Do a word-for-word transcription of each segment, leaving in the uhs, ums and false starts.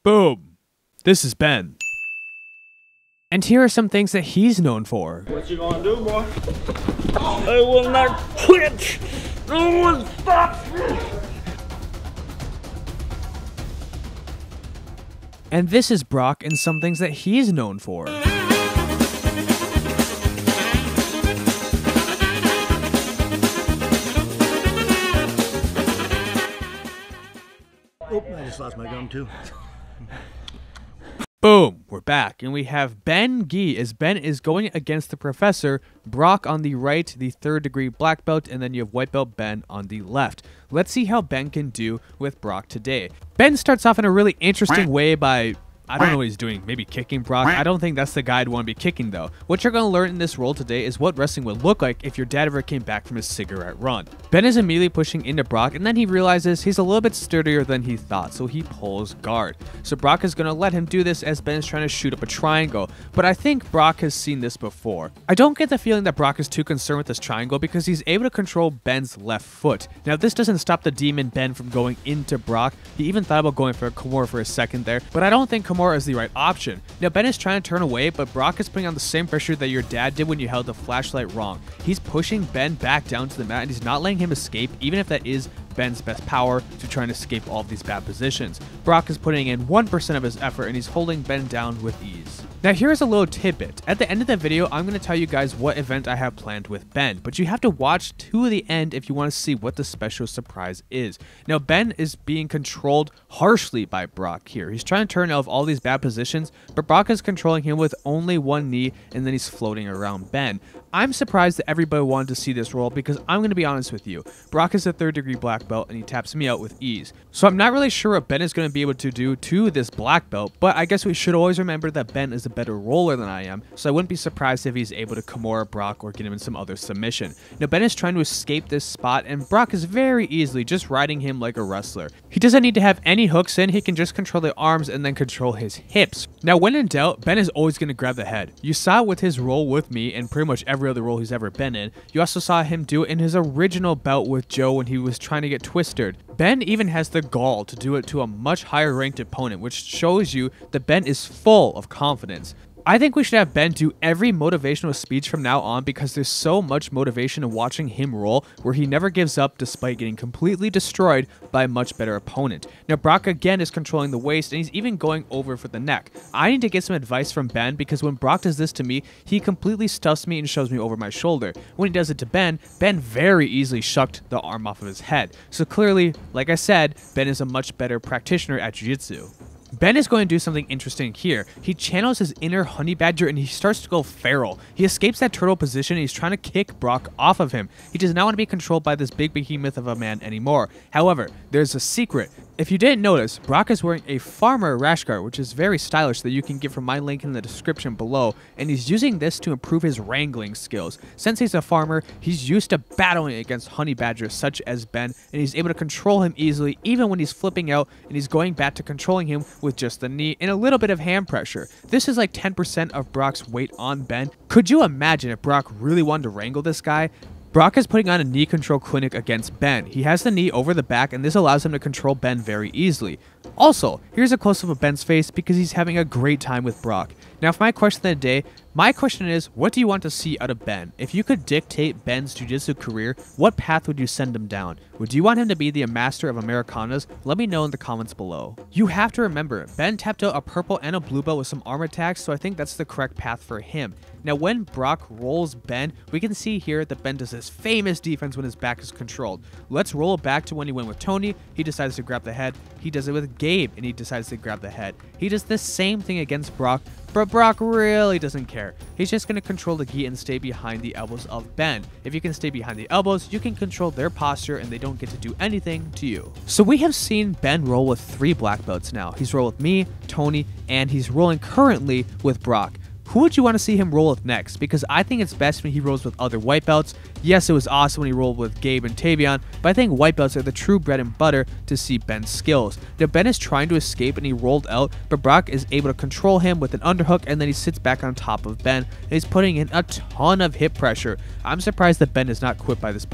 Boom. This is Ben. And here are some things that he's known for. What you gonna do, boy? I will not quit. No one stops me. And this is Brock and some things that he's known for. Oh, I just lost my gum too. Boom, we're back, and we have Ben Gi as Ben is going against the professor, Brock on the right, the third degree black belt, and then you have white belt Ben on the left. Let's see how Ben can do with Brock today. Ben starts off in a really interesting way by, I don't know what he's doing, maybe kicking Brock. I don't think that's the guy I'd want to be kicking though. What you're going to learn in this role today is what wrestling would look like if your dad ever came back from his cigarette run. Ben is immediately pushing into Brock, and then he realizes he's a little bit sturdier than he thought, so he pulls guard. So Brock is going to let him do this as Ben is trying to shoot up a triangle, but I think Brock has seen this before. I don't get the feeling that Brock is too concerned with this triangle because he's able to control Ben's left foot. Now this doesn't stop the demon Ben from going into Brock. He even thought about going for a Kimura for a second there, but I don't think Kimura is the right option. Now Ben is trying to turn away, but Brock is putting on the same pressure that your dad did when you held the flashlight wrong. He's pushing Ben back down to the mat, and he's not letting him escape, even if that is Ben's best power to try and escape all of these bad positions. Brock is putting in one percent of his effort, and he's holding Ben down with ease. Now here's a little tidbit. At the end of the video, I'm going to tell you guys what event I have planned with Ben, but you have to watch to the end if you want to see what the special surprise is. Now Ben is being controlled harshly by Brock here. He's trying to turn out of all these bad positions, but Brock is controlling him with only one knee, and then he's floating around Ben. I'm surprised that everybody wanted to see this role because I'm going to be honest with you. Brock is a third degree black belt and he taps me out with ease. So I'm not really sure what Ben is going to be able to do to this black belt, but I guess we should always remember that Ben is a better roller than I am, so I wouldn't be surprised if he's able to Kimura Brock or get him in some other submission. Now Ben is trying to escape this spot, and Brock is very easily just riding him like a wrestler. He doesn't need to have any hooks in, he can just control the arms and then control his hips. Now when in doubt, Ben is always going to grab the head. You saw it with his role with me and pretty much every other role he's ever been in. You also saw him do it in his original bout with Joe when he was trying to get twisted. Ben even has the gall to do it to a much higher ranked opponent, which shows you that Ben is full of confidence. I think we should have Ben do every motivational speech from now on because there's so much motivation in watching him roll where he never gives up despite getting completely destroyed by a much better opponent. Now Brock again is controlling the waist and he's even going over for the neck. I need to get some advice from Ben because when Brock does this to me, he completely stuffs me and shoves me over my shoulder. When he does it to Ben, Ben very easily shucked the arm off of his head. So clearly, like I said, Ben is a much better practitioner at jiu-jitsu. Ben is going to do something interesting here. He channels his inner honey badger and he starts to go feral. He escapes that turtle position and he's trying to kick Brock off of him. He does not want to be controlled by this big behemoth of a man anymore. However, there's a secret. If you didn't notice, Brock is wearing a farmer rash guard, which is very stylish that you can get from my link in the description below, and he's using this to improve his wrangling skills. Since he's a farmer, he's used to battling against honey badgers such as Ben, and he's able to control him easily even when he's flipping out, and he's going back to controlling him with just the knee and a little bit of hand pressure. This is like ten percent of Brock's weight on Ben. Could you imagine if Brock really wanted to wrangle this guy? Brock is putting on a knee control clinic against Ben. He has the knee over the back and this allows him to control Ben very easily. Also, here's a close-up of Ben's face because he's having a great time with Brock. Now for my question of the day, my question is, what do you want to see out of Ben? If you could dictate Ben's jiu-jitsu career, what path would you send him down? Would you want him to be the master of Americanas? Let me know in the comments below. You have to remember, Ben tapped out a purple and a blue belt with some arm attacks, so I think that's the correct path for him. Now when Brock rolls Ben, we can see here that Ben does his famous defense when his back is controlled. Let's roll it back to when he went with Tony. He decides to grab the head. He does it with Gabe and he decides to grab the head. He does the same thing against Brock, but Brock really doesn't care. He's just going to control the gi and stay behind the elbows of Ben. If you can stay behind the elbows, you can control their posture and they don't get to do anything to you. So we have seen Ben roll with three black belts now. He's rolled with me, Tony, and he's rolling currently with Brock. Who would you want to see him roll with next? Because I think it's best when he rolls with other white belts. Yes, it was awesome when he rolled with Gabe and Tavion, but I think white belts are the true bread and butter to see Ben's skills. Now Ben is trying to escape and he rolled out, but Brock is able to control him with an underhook and then he sits back on top of Ben and he's putting in a ton of hip pressure. I'm surprised that Ben is not quit by this point.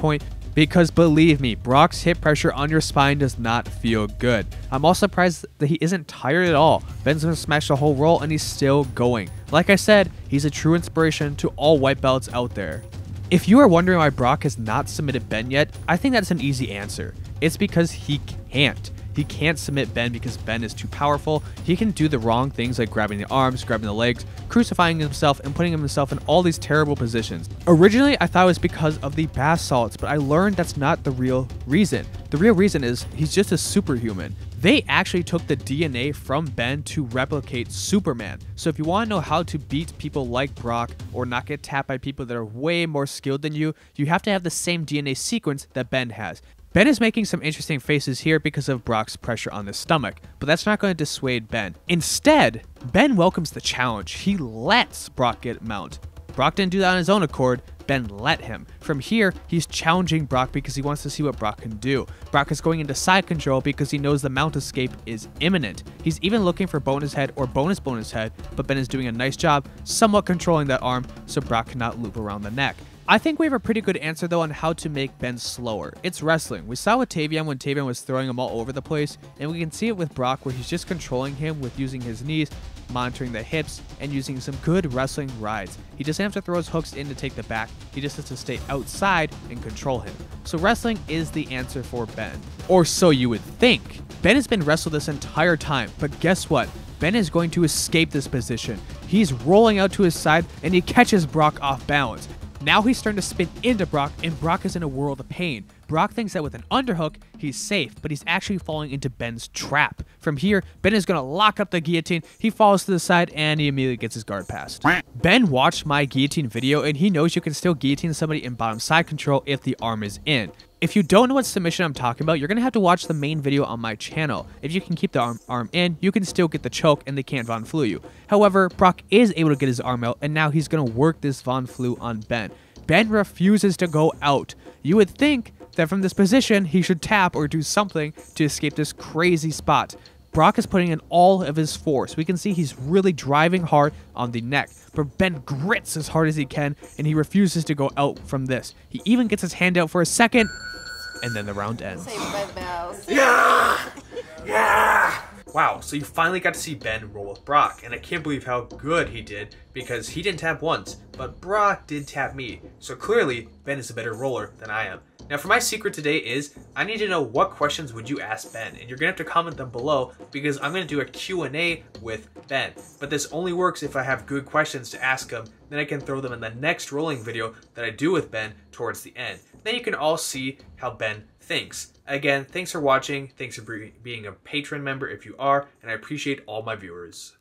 Because believe me, Brock's hit pressure on your spine does not feel good. I'm also surprised that he isn't tired at all. Ben's gonna smash the whole roll and he's still going. Like I said, he's a true inspiration to all white belts out there. If you are wondering why Brock has not submitted Ben yet, I think that's an easy answer. It's because he can't. He can't submit Ben because Ben is too powerful. He can do the wrong things like grabbing the arms, grabbing the legs, crucifying himself, and putting himself in all these terrible positions. Originally, I thought it was because of the bath salts, but I learned that's not the real reason. The real reason is he's just a superhuman. They actually took the D N A from Ben to replicate Superman. So if you want to know how to beat people like Brock or not get tapped by people that are way more skilled than you, you have to have the same D N A sequence that Ben has. Ben is making some interesting faces here because of Brock's pressure on the stomach, but that's not going to dissuade Ben. Instead, Ben welcomes the challenge. He lets Brock get mount. Brock didn't do that on his own accord. Ben let him. From here, he's challenging Brock because he wants to see what Brock can do. Brock is going into side control because he knows the mount escape is imminent. He's even looking for bonus head or bonus bonus head, but Ben is doing a nice job somewhat controlling that arm so Brock cannot loop around the neck. I think we have a pretty good answer though on how to make Ben slower. It's wrestling. We saw with Tavion when Tavion was throwing him all over the place, and we can see it with Brock where he's just controlling him with using his knees, monitoring the hips, and using some good wrestling rides. He doesn't have to throw his hooks in to take the back, he just has to stay outside and control him. So wrestling is the answer for Ben. Or so you would think. Ben has been wrestled this entire time, but guess what? Ben is going to escape this position. He's rolling out to his side and he catches Brock off balance. Now he's starting to spin into Brock, and Brock is in a world of pain. Brock thinks that with an underhook, he's safe, but he's actually falling into Ben's trap. From here, Ben is going to lock up the guillotine, he falls to the side, and he immediately gets his guard passed. Ben watched my guillotine video, and he knows you can still guillotine somebody in bottom side control if the arm is in. If you don't know what submission I'm talking about, you're going to have to watch the main video on my channel. If you can keep the arm, arm in, you can still get the choke and they can't Von Flue you. However, Brock is able to get his arm out, and now he's going to work this Von Flue on Ben. Ben refuses to go out. You would think that from this position, he should tap or do something to escape this crazy spot. Brock is putting in all of his force. We can see he's really driving hard on the neck, but Ben grits as hard as he can, and he refuses to go out from this. He even gets his hand out for a second, and then the round ends. Saved by the bells. Yeah! Yeah! Wow, so you finally got to see Ben roll with Brock, and I can't believe how good he did, because he didn't tap once, but Brock did tap me. So clearly, Ben is a better roller than I am. Now for my secret today is, I need to know what questions would you ask Ben, and you're going to have to comment them below, because I'm going to do a Q and A with Ben. But this only works if I have good questions to ask him, then I can throw them in the next rolling video that I do with Ben towards the end. Then you can all see how Ben thinks. Again, thanks for watching, thanks for being a patron member if you are, and I appreciate all my viewers.